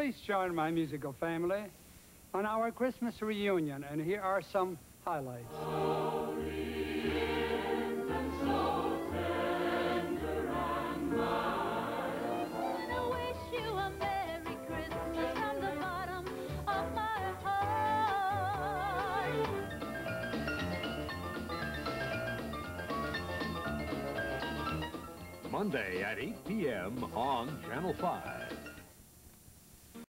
Please join my musical family on our Christmas reunion, and here are some highlights. Monday at 8 p.m. on Channel 5.